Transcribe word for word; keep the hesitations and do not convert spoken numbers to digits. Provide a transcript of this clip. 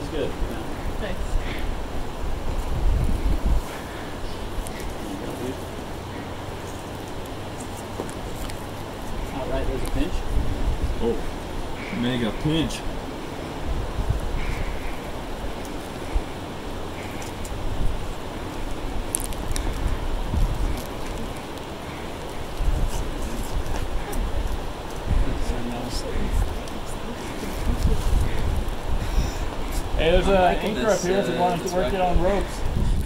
is good. Yeah. Nice. All right, there's a pinch. Oh, mega pinch. Hey, there's an anchor up here if you want to work it on ropes.